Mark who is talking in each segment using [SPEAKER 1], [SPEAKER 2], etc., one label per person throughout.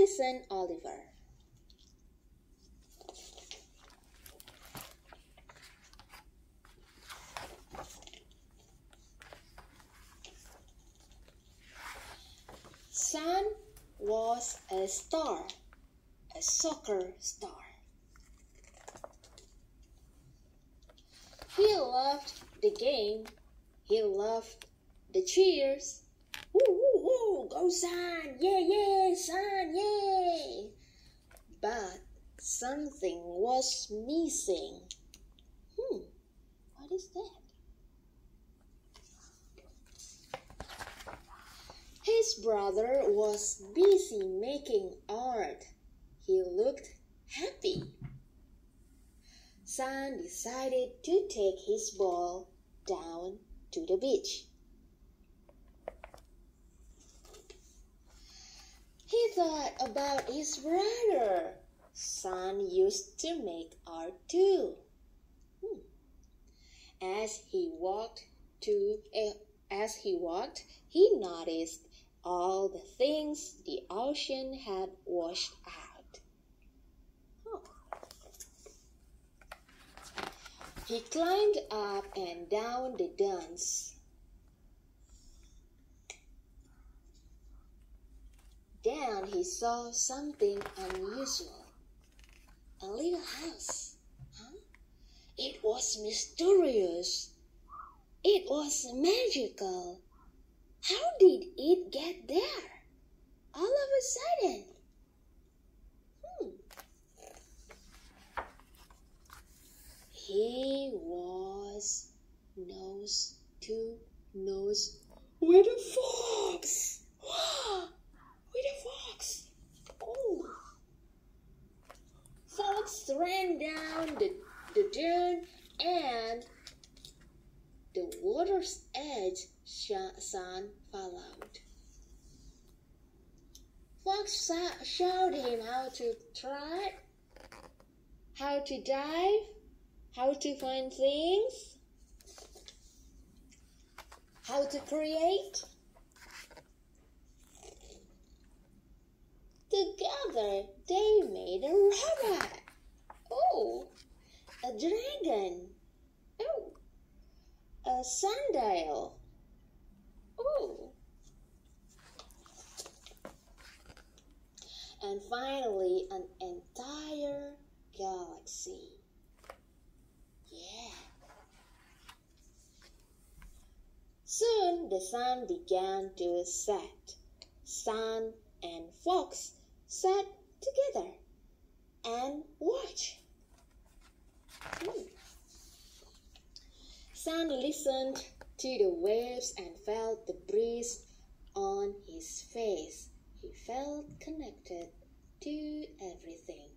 [SPEAKER 1] Listen, Oliver. Sun was a star, a soccer star. He loved the game. He loved the cheers. Woo, woo, woo, go Sun! Yeah, yeah, Sun, yay! But something was missing. What is that? His brother was busy making art. He looked happy. Sun decided to take his ball down to the beach. He thought about his brother. Sun used to make art too. As he walked, he noticed all the things the ocean had washed out. He climbed up and down the dunes. Then he saw something unusual. A little house. It was mysterious. It was magical. How did it get there? All of a sudden. He was nose to nose with a fox. With a fox. Oh. Fox ran down the dune and the water's edge. Sun followed. Fox showed him how to trot, how to dive, how to find things, how to create. Together they made a robot. Oh, a dragon. Oh, a sundial. Oh. And finally, an entire galaxy. Yeah. Soon the sun began to set. Sun and Fox sat together and watched. Sun listened to the waves and felt the breeze on his face. He felt connected to everything.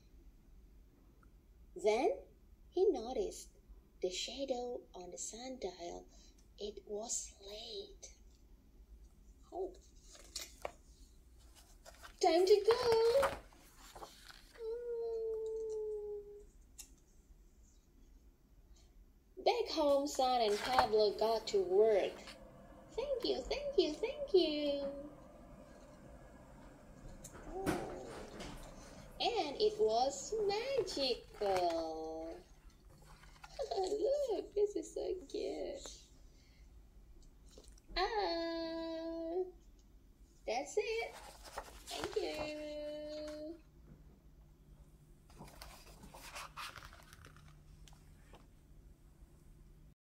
[SPEAKER 1] Then he noticed the shadow on the sundial. It was late. Oh. Time to go. Back home, Sun and Pablo got to work. Thank you, thank you, thank you. Oh. And it was magical. Look, this is so cute. That's it.